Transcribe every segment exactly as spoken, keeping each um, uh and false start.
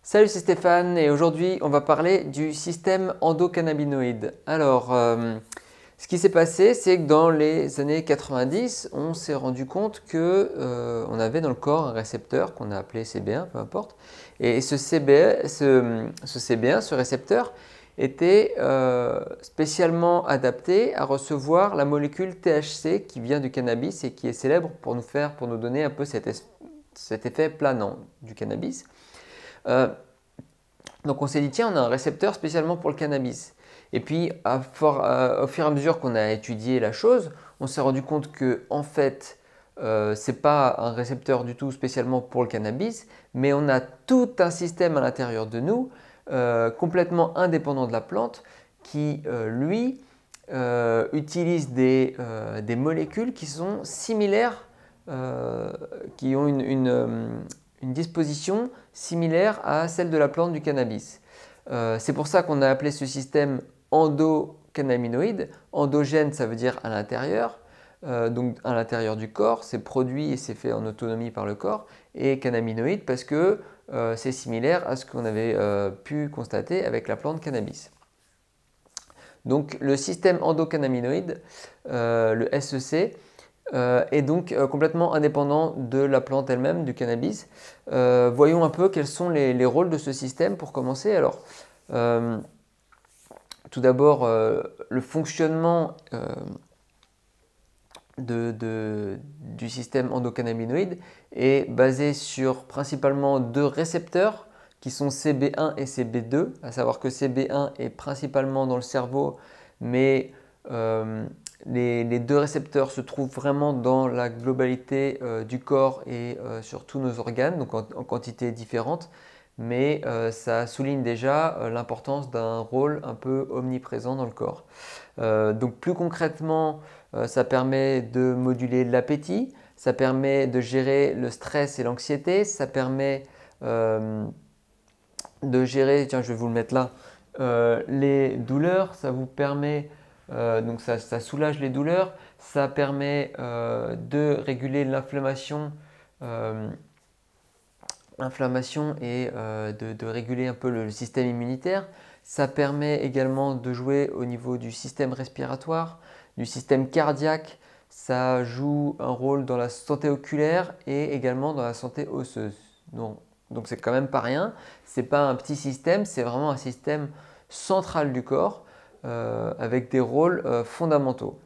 Salut, c'est Stéphane et aujourd'hui on va parler du système endocannabinoïde. Alors, euh, ce qui s'est passé, c'est que dans les années quatre-vingt-dix, on s'est rendu compte que euh, on avait dans le corps un récepteur qu'on a appelé C B un, peu importe. Et ce C B un, ce, ce C B un, ce récepteur, était euh, spécialement adapté à recevoir la molécule T H C qui vient du cannabis et qui est célèbre pour nous faire, pour nous donner un peu cet, es- cet effet planant du cannabis. Euh, donc on s'est dit, tiens, on a un récepteur spécialement pour le cannabis. Et puis, à fort- à- au fur et à mesure qu'on a étudié la chose, on s'est rendu compte que, en fait, euh, ce n'est pas un récepteur du tout spécialement pour le cannabis, mais on a tout un système à l'intérieur de nous, euh, complètement indépendant de la plante, qui, euh, lui, euh, utilise des, euh, des molécules qui sont similaires, euh, qui ont une, une, euh, une disposition similaire à celle de la plante du cannabis. Euh, c'est pour ça qu'on a appelé ce système endocannabinoïde. Endogène, ça veut dire à l'intérieur, euh, donc à l'intérieur du corps, c'est produit et c'est fait en autonomie par le corps, et cannabinoïde parce que euh, c'est similaire à ce qu'on avait euh, pu constater avec la plante cannabis. Donc le système endocannabinoïde, euh, le S E C, euh, est donc euh, complètement indépendant de la plante elle-même, du cannabis. Euh, voyons un peu quels sont les, les rôles de ce système pour commencer. Alors, euh, tout d'abord, euh, le fonctionnement euh, de, de, du système endocannabinoïde est basé sur principalement deux récepteurs qui sont C B un et C B deux, à savoir que C B un est principalement dans le cerveau, mais euh, les, les, deux récepteurs se trouvent vraiment dans la globalité euh, du corps et euh, sur tous nos organes, donc en, en quantité différente, mais euh, ça souligne déjà euh, l'importance d'un rôle un peu omniprésent dans le corps. Euh, donc plus concrètement, euh, ça permet de moduler l'appétit, ça permet de gérer le stress et l'anxiété, ça permet euh, de gérer, tiens je vais vous le mettre là, euh, les douleurs, ça vous permet, euh, donc ça, ça, soulage les douleurs, ça permet euh, de réguler l'inflammation, euh, l'inflammation et euh, de, de réguler un peu le, le système immunitaire. Ça permet également de jouer au niveau du système respiratoire, du système cardiaque. Ça joue un rôle dans la santé oculaire et également dans la santé osseuse. Donc, donc c'est quand même pas rien. C'est pas un petit système, c'est vraiment un système central du corps euh, avec des rôles euh, fondamentaux.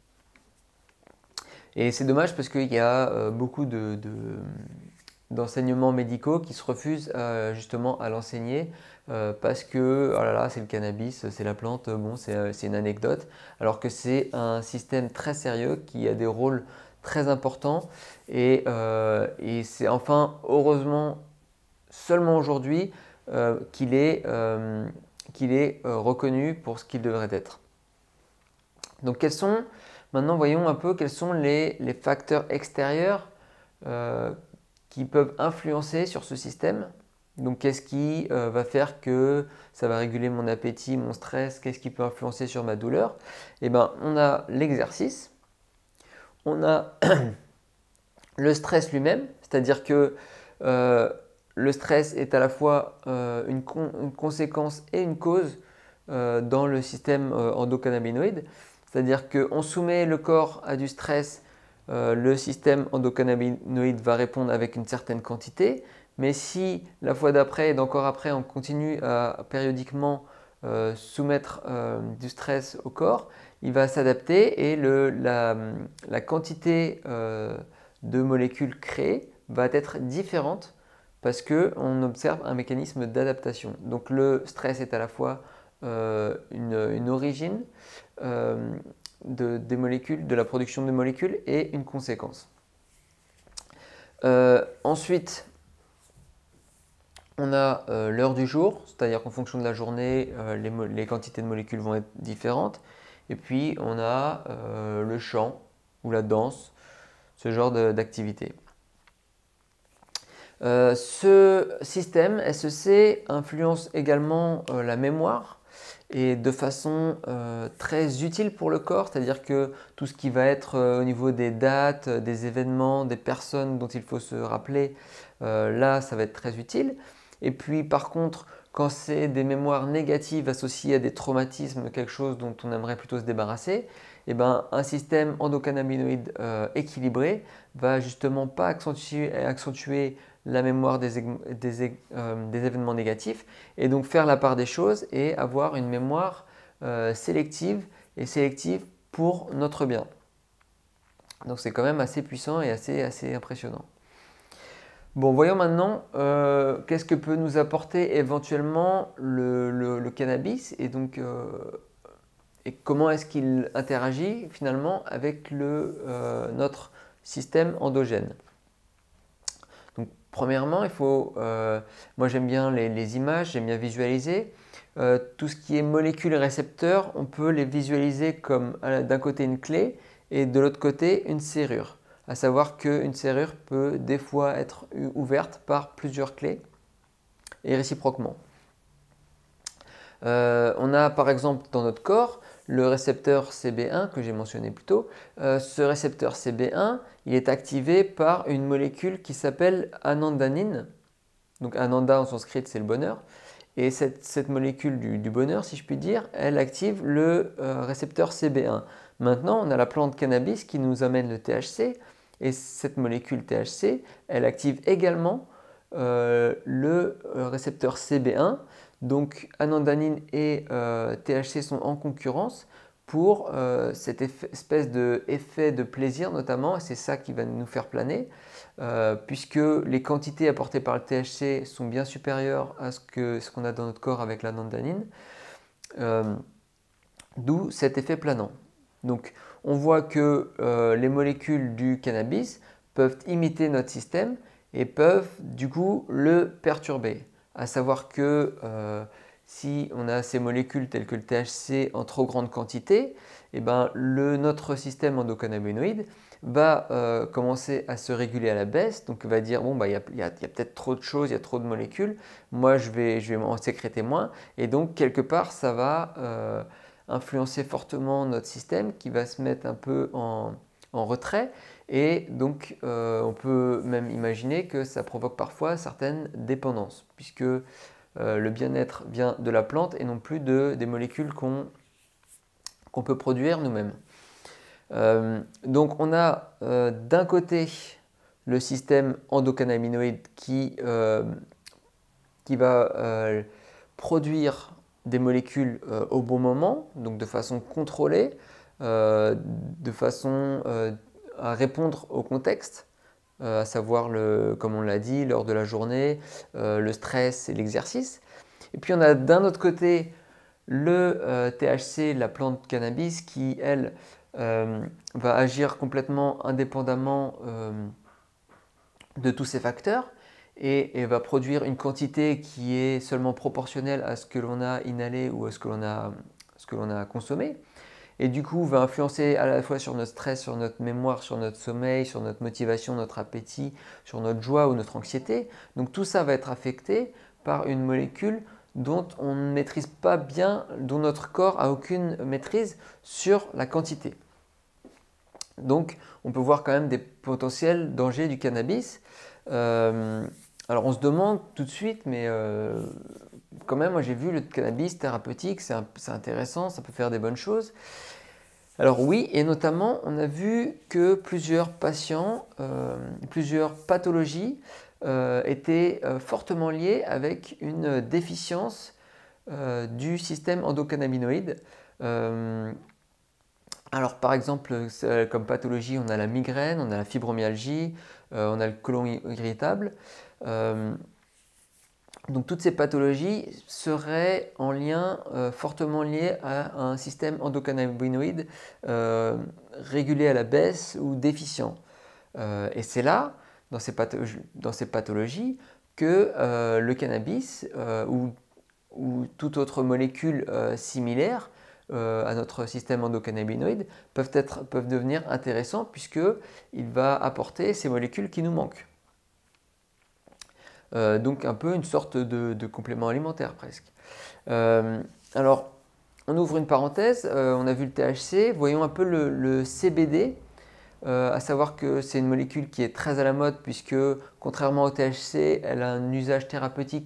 Et c'est dommage parce qu'il y a euh, beaucoup de, de d'enseignements médicaux qui se refusent euh, justement à l'enseigner euh, parce que oh là là, c'est le cannabis, c'est la plante, bon, c'est euh, une anecdote, alors que c'est un système très sérieux qui a des rôles très importants et, euh, et c'est enfin heureusement seulement aujourd'hui euh, qu'il est, euh, qu'il est euh, reconnu pour ce qu'il devrait être. Donc quels sont, maintenant voyons un peu quels sont les, les facteurs extérieurs euh, qui peuvent influencer sur ce système. Donc qu'est-ce qui euh, va faire que ça va réguler mon appétit, mon stress, qu'est-ce qui peut influencer sur ma douleur? Eh bien, on a l'exercice, on a le stress lui-même, c'est-à-dire que euh, le stress est à la fois euh, une, con une, conséquence et une cause euh, dans le système euh, endocannabinoïde, c'est-à-dire qu'on soumet le corps à du stress. Euh, le système endocannabinoïde va répondre avec une certaine quantité, mais si la fois d'après et d'encore après on continue à périodiquement euh, soumettre euh, du stress au corps, il va s'adapter et le, la, la quantité euh, de molécules créées va être différente parce qu'on observe un mécanisme d'adaptation. Donc le stress est à la fois euh, une, une origine, euh, de, des molécules, de la production de molécules et une conséquence. Euh, ensuite, on a euh, l'heure du jour, c'est-à-dire qu'en fonction de la journée, euh, les, les, quantités de molécules vont être différentes. Et puis, on a euh, le chant ou la danse, ce genre d'activité. Euh, ce système S E C influence également euh, la mémoire et de façon euh, très utile pour le corps, c'est-à-dire que tout ce qui va être euh, au niveau des dates, des événements, des personnes dont il faut se rappeler, euh, là ça va être très utile. Et puis par contre, quand c'est des mémoires négatives associées à des traumatismes, quelque chose dont on aimerait plutôt se débarrasser, eh ben, un système endocannabinoïde euh, équilibré va justement pas accentuer, accentuer la mémoire des, des, euh, des événements négatifs et donc faire la part des choses et avoir une mémoire euh, sélective et sélective pour notre bien. Donc c'est quand même assez puissant et assez, assez impressionnant. Bon, voyons maintenant euh, qu'est-ce que peut nous apporter éventuellement le, le, le cannabis et donc euh, et comment est-ce qu'il interagit finalement avec le, euh, notre système endogène. Donc premièrement, il faut, euh, moi j'aime bien les, les images, j'aime bien visualiser. Euh, tout ce qui est molécules et récepteurs, on peut les visualiser comme d'un côté une clé et de l'autre côté une serrure. À savoir qu'une serrure peut des fois être ouverte par plusieurs clés et réciproquement. Euh, on a par exemple dans notre corps le récepteur C B un que j'ai mentionné plus tôt. Euh, ce récepteur C B un, il est activé par une molécule qui s'appelle anandanine. Donc ananda en sanskrit c'est le bonheur. Et cette, cette molécule du, du bonheur, si je puis dire, elle active le euh, récepteur C B un. Maintenant, on a la plante cannabis qui nous amène le T H C. Et cette molécule T H C, elle active également euh, le euh, récepteur C B un. Donc anandanine et euh, T H C sont en concurrence pour euh, cette effet, espèce d'effet de plaisir notamment. Et c'est ça qui va nous faire planer. Euh, puisque les quantités apportées par le T H C sont bien supérieures à ce qu'on ce qu'on a dans notre corps avec la nandanine, euh, d'où cet effet planant. Donc on voit que euh, les molécules du cannabis peuvent imiter notre système et peuvent du coup le perturber. À savoir que euh, si on a ces molécules telles que le T H C en trop grande quantité, eh ben, le, notre système endocannabinoïde va euh, commencer à se réguler à la baisse, donc il va dire bon bah il y a, y a, y a peut-être trop de choses, il y a trop de molécules, moi je vais, je vais en sécréter moins, et donc quelque part ça va euh, influencer fortement notre système qui va se mettre un peu en, en retrait, et donc euh, on peut même imaginer que ça provoque parfois certaines dépendances, puisque euh, le bien-être vient de la plante et non plus de, des molécules qu'on qu'on peut produire nous-mêmes. Euh, donc on a euh, d'un côté le système endocannabinoïde qui, euh, qui va euh, produire des molécules euh, au bon moment, donc de façon contrôlée, euh, de façon euh, à répondre au contexte, euh, à savoir, le, comme on l'a dit, l'heure de la journée, euh, le stress et l'exercice. Et puis on a d'un autre côté le euh, T H C, la plante cannabis, qui elle euh, va agir complètement indépendamment euh, de tous ces facteurs et, et va produire une quantité qui est seulement proportionnelle à ce que l'on a inhalé ou à ce que l'on a, ce que l'on a consommé. Et du coup, va influencer à la fois sur notre stress, sur notre mémoire, sur notre sommeil, sur notre motivation, notre appétit, sur notre joie ou notre anxiété. Donc tout ça va être affecté par une molécule dont on ne maîtrise pas bien, dont notre corps a aucune maîtrise sur la quantité. Donc on peut voir quand même des potentiels dangers du cannabis. Euh, alors on se demande tout de suite, mais euh, quand même, moi j'ai vu le cannabis thérapeutique, c'est intéressant, ça peut faire des bonnes choses. Alors oui, et notamment on a vu que plusieurs patients, euh, plusieurs pathologies euh, étaient euh, fortement liées avec une déficience euh, du système endocannabinoïde. Euh, alors par exemple, comme pathologie, on a la migraine, on a la fibromyalgie, euh, on a le côlon irritable. Euh, Donc toutes ces pathologies seraient en lien euh, fortement liées à un système endocannabinoïde euh, régulé à la baisse ou déficient. Euh, et c'est là, dans ces, dans ces pathologies, que euh, le cannabis euh, ou, ou toute autre molécule euh, similaire euh, à notre système endocannabinoïde peuvent, être, peuvent devenir intéressants puisqu'il va apporter ces molécules qui nous manquent. Euh, donc un peu une sorte de, de complément alimentaire presque. Euh, alors, on ouvre une parenthèse, euh, on a vu le T H C, voyons un peu le, le C B D, euh, à savoir que c'est une molécule qui est très à la mode puisque contrairement au T H C, elle a un usage thérapeutique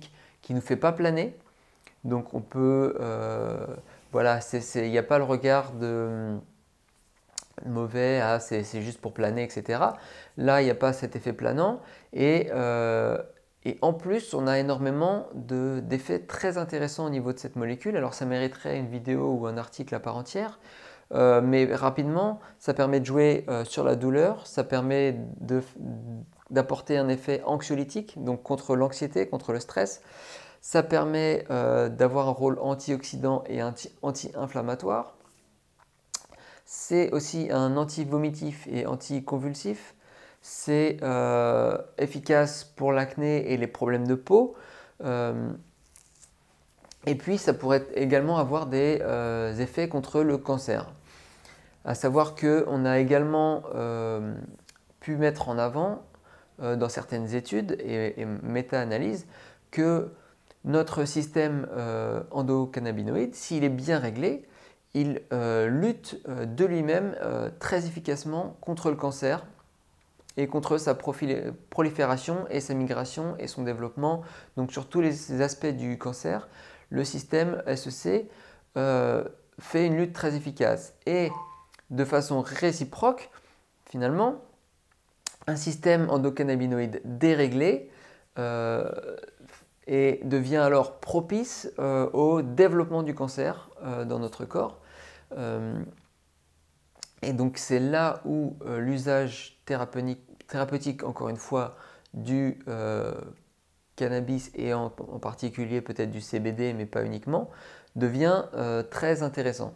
qui ne nous fait pas planer. Donc on peut, euh, voilà, il n'y a pas le regard de mauvais, ah, c'est juste pour planer, et cetera. Là, il n'y a pas cet effet planant. Et, euh, et en plus, on a énormément d'effets très intéressants au niveau de cette molécule. Alors ça mériterait une vidéo ou un article à part entière. Euh, mais rapidement, ça permet de jouer euh, sur la douleur, ça permet d'apporter un effet anxiolytique, donc contre l'anxiété, contre le stress. Ça permet euh, d'avoir un rôle antioxydant et anti-inflammatoire. C'est aussi un anti-vomitif et anti-convulsif. C'est euh, efficace pour l'acné et les problèmes de peau. Euh, et puis, ça pourrait également avoir des euh, effets contre le cancer. À savoir qu'on a également euh, pu mettre en avant euh, dans certaines études et, et méta-analyses que notre système euh, endocannabinoïde, s'il est bien réglé, il euh, lutte euh, de lui-même euh, très efficacement contre le cancer et contre sa prolifération et sa migration et son développement. Donc sur tous les aspects du cancer, le système S E C euh, fait une lutte très efficace. Et de façon réciproque, finalement, un système endocannabinoïde déréglé euh, et devient alors propice euh, au développement du cancer euh, dans notre corps. Euh, et donc c'est là où euh, l'usage thérapeutique, thérapeutique, encore une fois, du euh, cannabis et en, en particulier peut-être du C B D, mais pas uniquement, devient euh, très intéressant.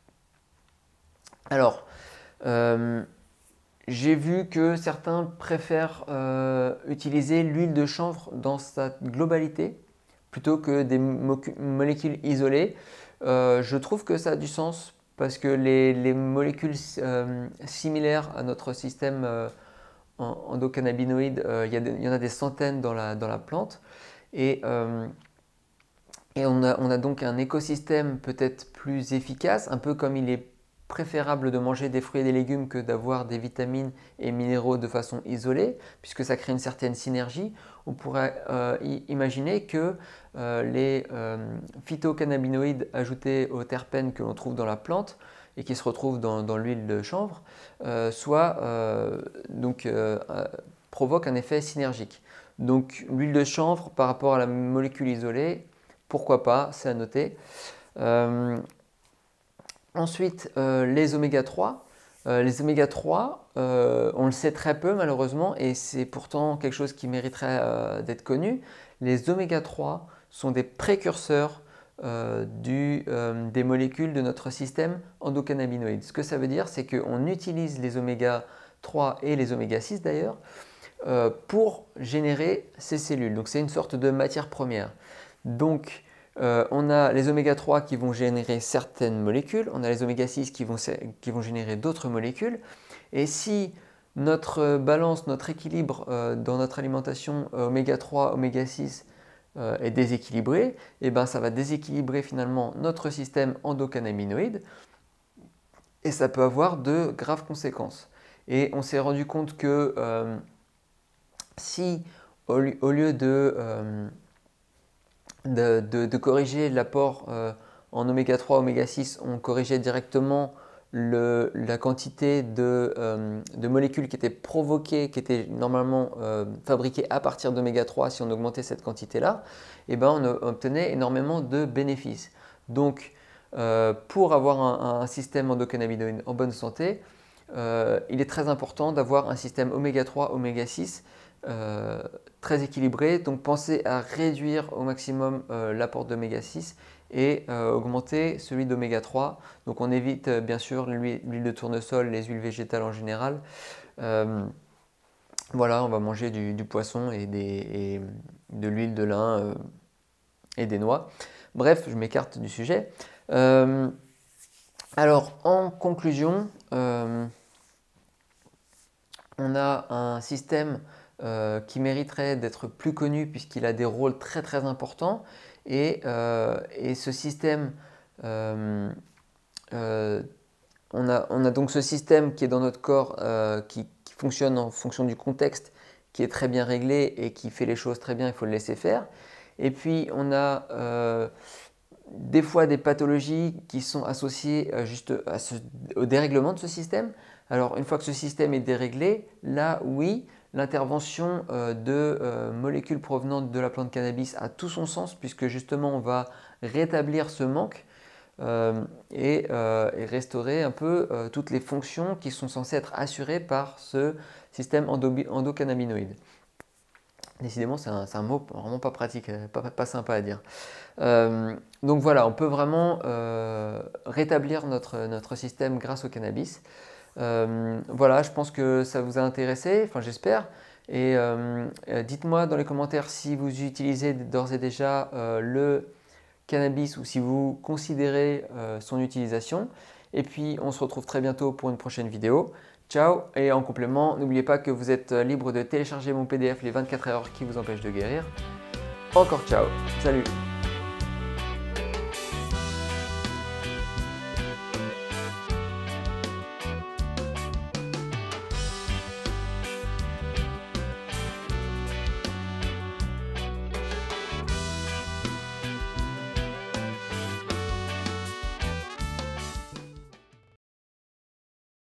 Alors, euh, j'ai vu que certains préfèrent euh, utiliser l'huile de chanvre dans sa globalité plutôt que des mo molécules isolées. Euh, je trouve que ça a du sens parce que les, les molécules euh, similaires à notre système euh, endocannabinoïde, euh, il, y a des, il y en a des centaines dans la, dans la plante. Et, euh, et on, a, on a donc un écosystème peut-être plus efficace, un peu comme il est préférable de manger des fruits et des légumes que d'avoir des vitamines et minéraux de façon isolée, puisque ça crée une certaine synergie. On pourrait euh, imaginer que euh, les euh, phytocannabinoïdes ajoutés aux terpènes que l'on trouve dans la plante et qui se retrouvent dans, dans l'huile de chanvre euh, soit, euh, donc, euh, euh, provoquent un effet synergique. Donc l'huile de chanvre par rapport à la molécule isolée, pourquoi pas, c'est à noter. Euh, Ensuite, euh, les oméga trois. Euh, les oméga trois, euh, on le sait très peu malheureusement et c'est pourtant quelque chose qui mériterait euh, d'être connu. Les oméga trois sont des précurseurs euh, du, euh, des molécules de notre système endocannabinoïde. Ce que ça veut dire, c'est qu'on utilise les oméga trois et les oméga six d'ailleurs euh, pour générer ces cellules. Donc c'est une sorte de matière première. Donc Euh, on a les oméga trois qui vont générer certaines molécules, on a les oméga six qui vont, qui vont générer d'autres molécules. Et si notre balance, notre équilibre euh, dans notre alimentation euh, oméga trois, oméga six euh, est déséquilibré, et ben ça va déséquilibrer finalement notre système endocannabinoïde et ça peut avoir de graves conséquences. Et on s'est rendu compte que euh, si au, au lieu de euh, De, de, de corriger l'apport euh, en oméga trois, oméga six, on corrigeait directement le, la quantité de, euh, de molécules qui étaient provoquées, qui étaient normalement euh, fabriquées à partir d'oméga trois, si on augmentait cette quantité-là, et ben on obtenait énormément de bénéfices. Donc, euh, pour avoir un, un système endocannabinoïde en bonne santé, euh, il est très important d'avoir un système oméga trois, oméga six Euh, très équilibré. Donc pensez à réduire au maximum euh, l'apport d'oméga six et euh, augmenter celui d'oméga trois. Donc on évite euh, bien sûr l'huile de tournesol, les huiles végétales en général. Euh, voilà, on va manger du, du poisson et, des, et de l'huile de lin euh, et des noix. Bref, je m'écarte du sujet. Euh, alors en conclusion, euh, on a un système Euh, qui mériterait d'être plus connu puisqu'il a des rôles très très importants et, euh, et ce système euh, euh, on, a, on a donc ce système qui est dans notre corps euh, qui, qui fonctionne en fonction du contexte qui est très bien réglé et qui fait les choses très bien, il faut le laisser faire Et puis on a euh, des fois des pathologies qui sont associées euh, juste à ce, au dérèglement de ce système. Alors une fois que ce système est déréglé, là oui, l'intervention euh, de euh, molécules provenantes de la plante cannabis a tout son sens puisque justement on va rétablir ce manque euh, et, euh, et restaurer un peu euh, toutes les fonctions qui sont censées être assurées par ce système endo endocannabinoïde. Décidément, c'est un, un mot vraiment pas pratique, pas, pas sympa à dire. Euh, donc voilà, on peut vraiment euh, rétablir notre, notre système grâce au cannabis. Euh, voilà, je pense que ça vous a intéressé, enfin j'espère. Et euh, dites-moi dans les commentaires si vous utilisez d'ores et déjà euh, le cannabis ou si vous considérez euh, son utilisation. Et puis on se retrouve très bientôt pour une prochaine vidéo. Ciao, et en complément, n'oubliez pas que vous êtes libre de télécharger mon P D F les vingt-quatre erreurs qui vous empêchent de guérir. Encore ciao, salut.